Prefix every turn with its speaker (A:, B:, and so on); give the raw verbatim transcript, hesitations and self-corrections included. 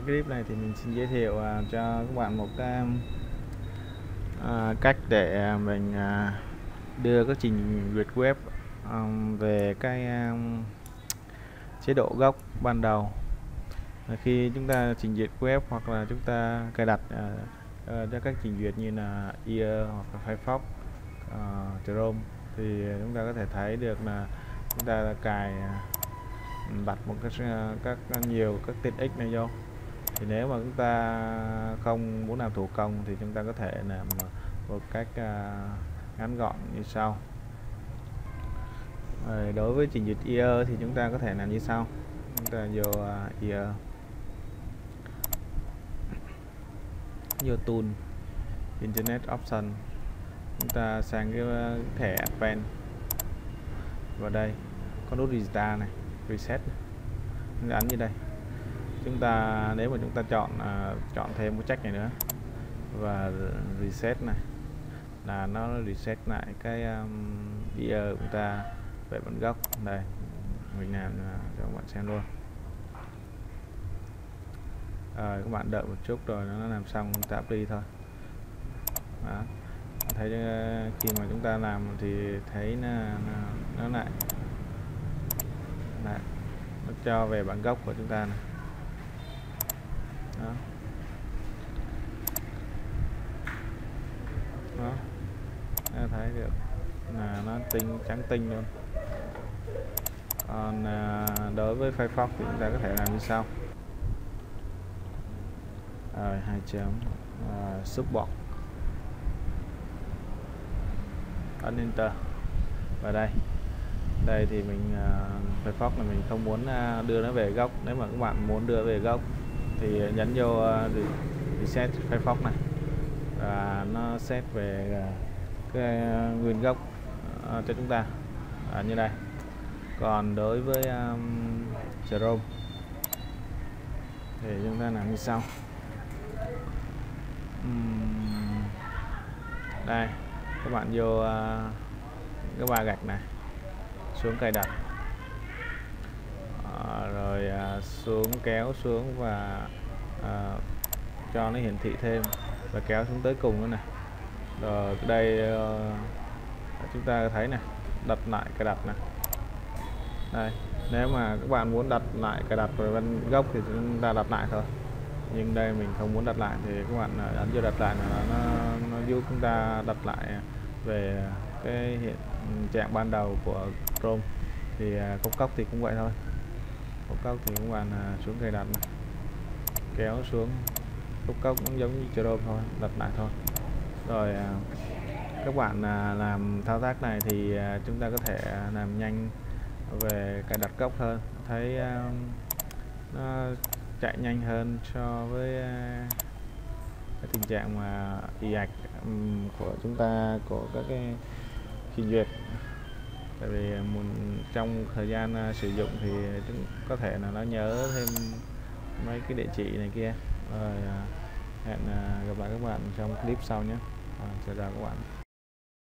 A: clip này thì mình xin giới thiệu uh, cho các bạn một cái uh, cách để mình uh, đưa các trình duyệt web um, về cái um, chế độ gốc ban đầu. Khi chúng ta trình duyệt web hoặc là chúng ta cài đặt uh, uh, cho các trình duyệt như là i e hoặc là Firefox, uh, Chrome, thì chúng ta có thể thấy được là chúng ta cài uh, đặt một cái các nhiều các tiện ích này vô. Thì nếu mà chúng ta không muốn làm thủ công thì chúng ta có thể làm một cách uh, ngắn gọn như sau. Rồi, đối với trình duyệt i e thì chúng ta có thể làm như sau. Chúng ta vô uh, i e, vô tool, internet option, chúng ta sang cái thẻ append, vào đây có nút restart này, reset này. Chúng ta ấn như đây. Chúng ta nếu mà chúng ta chọn uh, chọn thêm một check này nữa và reset này là nó reset lại cái um, i e của chúng ta về bản gốc. Đây mình làm uh, cho các bạn xem luôn. Rồi các bạn đợi một chút rồi nó làm xong, chúng ta apply thôi. Đó. Thấy uh, khi mà chúng ta làm thì thấy nó nó, nó lại này, nó cho về bản gốc của chúng ta này. Đó. Đó. Ta thấy được là nó tinh trắng tinh luôn. Còn à, đối với Firefox thì chúng ta có thể làm như sau. Rồi hai chấm uh, support, ấn enter. Và đây đây thì mình uh, Firefox là mình không muốn uh, đưa nó về gốc. Nếu mà các bạn muốn đưa về gốc thì nhấn vô uh, reset Firefox này và nó set về uh, cái uh, nguyên gốc uh, cho chúng ta uh, như đây. Còn đối với um, Chrome thì chúng ta làm như sau. Uhm, đây các bạn vô uh, cái ba gạch này, xuống cài đặt, uh, rồi uh, xuống kéo xuống và uh, cho nó hiển thị thêm và kéo xuống tới cùng nữa này. Rồi đây uh, chúng ta thấy này, đặt lại cài đặt này. Đây, nếu mà các bạn muốn đặt lại cài đặt về bên gốc thì chúng ta đặt lại thôi. Nhưng đây mình không muốn đặt lại thì các bạn ấn vô đặt lại là nó, nó giúp chúng ta đặt lại về cái hiện trạng ban đầu của Chrome. Thì cốc cốc thì cũng vậy thôi. Cốc cốc thì các bạn xuống cài đặt này, kéo xuống. Cốc cốc cũng giống như Chrome thôi, đặt lại thôi. Rồi các bạn làm thao tác này thì chúng ta có thể làm nhanh về cài đặt gốc hơn, thấy uh, nó chạy nhanh hơn so với uh, cái tình trạng mà ì ạch um, của chúng ta, của các cái trình duyệt. Tại vì muốn trong thời gian uh, sử dụng thì chúng có thể là nó nhớ thêm mấy cái địa chỉ này kia. Rồi uh, hẹn uh, gặp lại các bạn trong clip sau nhé. Uh, chào các bạn.